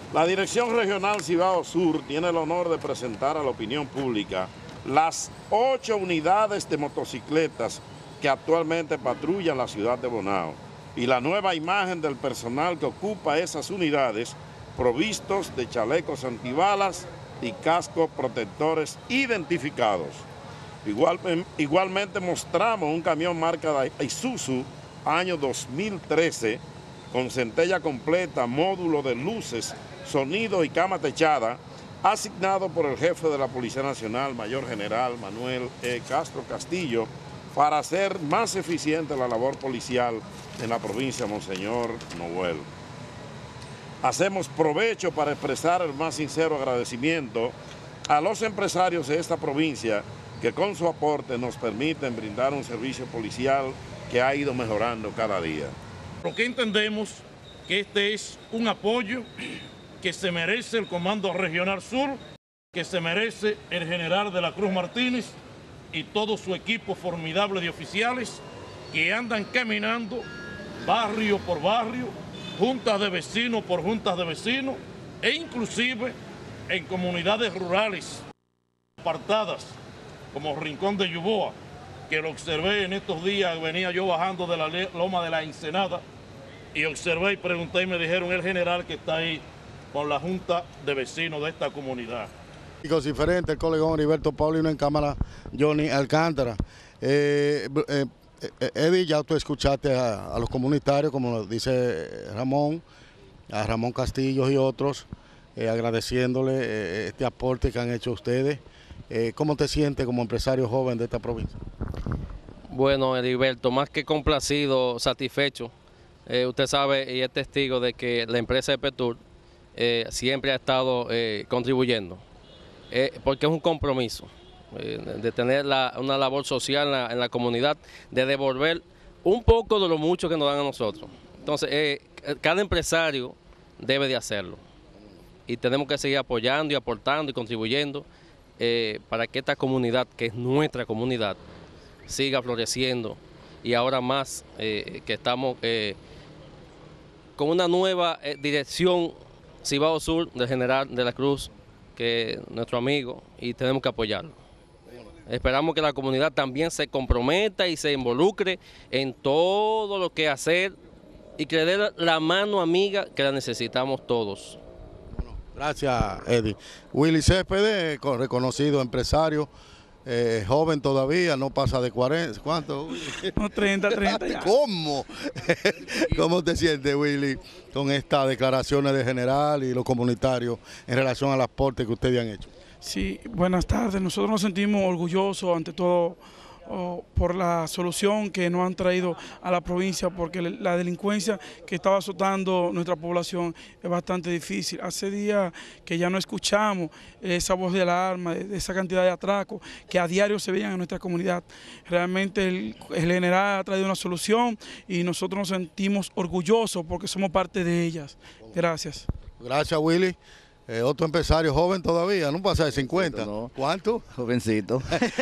La Dirección Regional Cibao Sur tiene el honor de presentar a la opinión pública las 8 unidades de motocicletas que actualmente patrullan la ciudad de Bonao y la nueva imagen del personal que ocupa esas unidades provistos de chalecos antibalas y cascos protectores identificados. Igualmente mostramos un camión marca Isuzu año 2013 con centella completa, módulo de luces, sonido y cama techada, asignado por el jefe de la Policía Nacional, Mayor General Manuel E. Castro Castillo, para hacer más eficiente la labor policial en la provincia de Monseñor Noel. Hacemos provecho para expresar el más sincero agradecimiento a los empresarios de esta provincia que con su aporte nos permiten brindar un servicio policial que ha ido mejorando cada día. Porque entendemos que este es un apoyo que se merece el Comando Regional Sur, que se merece el general de la Cruz Martínez y todo su equipo formidable de oficiales que andan caminando barrio por barrio, juntas de vecinos por juntas de vecinos e inclusive en comunidades rurales apartadas como Rincón de Yuboa, que lo observé en estos días. Venía yo bajando de la loma de la Ensenada y observé y pregunté y me dijeron el general que está ahí con la junta de vecinos de esta comunidad. Diferente, el colegón Heriberto Paulino en cámara, Johnny Alcántara. Eddie, ya tú escuchaste a los comunitarios, como dice Ramón, a Ramón Castillo y otros, agradeciéndole este aporte que han hecho ustedes. ¿Cómo te sientes como empresario joven de esta provincia? Bueno, Heriberto, más que complacido, satisfecho. Usted sabe y es testigo de que la empresa de Petur siempre ha estado contribuyendo, porque es un compromiso de tener una labor social en la comunidad, de devolver un poco de lo mucho que nos dan a nosotros. Entonces, cada empresario debe de hacerlo y tenemos que seguir apoyando y aportando y contribuyendo para que esta comunidad, que es nuestra comunidad, siga floreciendo y ahora más que estamos con una nueva dirección Cibao Sur del general de la Cruz, que es nuestro amigo, y tenemos que apoyarlo. Esperamos que la comunidad también se comprometa y se involucre en todo lo que hacer y que le dé la mano amiga que la necesitamos todos. Gracias, Eddie. Willy Céspedes, reconocido empresario, joven todavía, no pasa de 40. ¿Cuánto? No, 30 ya. ¿Cómo? ¿Cómo te sientes, Willy, con estas declaraciones de general y los comunitarios en relación al aporte que ustedes han hecho? Sí, buenas tardes. Nosotros nos sentimos orgullosos ante todo por la solución que nos han traído a la provincia, porque la delincuencia que estaba azotando nuestra población es bastante difícil. Hace días que ya no escuchamos esa voz de alarma, de esa cantidad de atracos que a diario se veían en nuestra comunidad. Realmente el general ha traído una solución y nosotros nos sentimos orgullosos porque somos parte de ellas. Gracias. Gracias, Willy. Otro empresario joven todavía, no pasa de 50. No. ¿Cuánto? Jovencito.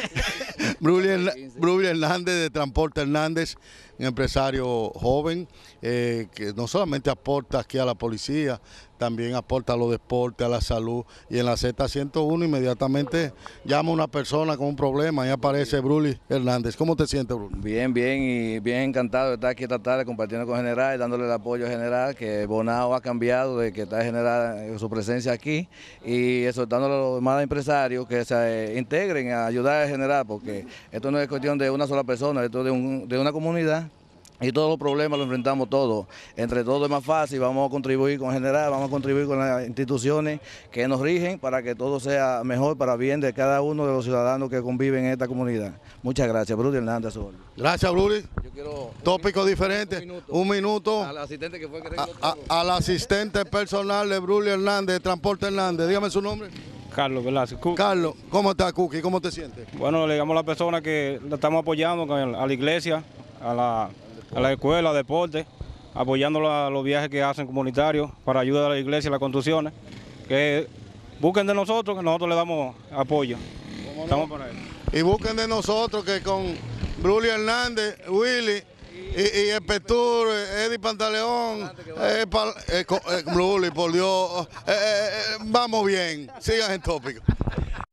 Bruli Hernández de Transporte Hernández, un empresario joven que no solamente aporta aquí a la policía, también aporta a los deportes, a la salud, y en la Z101 inmediatamente llama a una persona con un problema y aparece Bruli Hernández. ¿Cómo te sientes, Bruli? Bien, bien, y bien encantado de estar aquí esta tarde compartiendo con el general y dándole el apoyo al general, que Bonao ha cambiado de que está el general, su presencia aquí, y exhortándole a los demás empresarios que se integren a ayudar al general, porque esto no es cuestión de una sola persona, esto es de una comunidad. Y todos los problemas los enfrentamos todos. Entre todos es más fácil, vamos a contribuir con el general, vamos a contribuir con las instituciones que nos rigen para que todo sea mejor para bien de cada uno de los ciudadanos que conviven en esta comunidad. Muchas gracias, Bruli Hernández. Gracias, Bruli. Yo quiero tópico diferente. Un minuto. Al asistente que fue que al asistente personal de Bruli Hernández, de Transporte Hernández. Dígame su nombre. Carlos Velázquez. Carlos, ¿cómo estás, Cookie? ¿Cómo te sientes? Bueno, le digamos a la persona que la estamos apoyando a la iglesia, a la escuela, a deporte, apoyando a los viajes que hacen comunitarios para ayudar a la iglesia y las construcciones, que busquen de nosotros, que nosotros le damos apoyo. Estamos para eso. Y busquen de nosotros que con Bruli Hernández, Willy Y el Petur, Eddie Pantaleón, Luli, por Dios, vamos bien, sigan en tópico.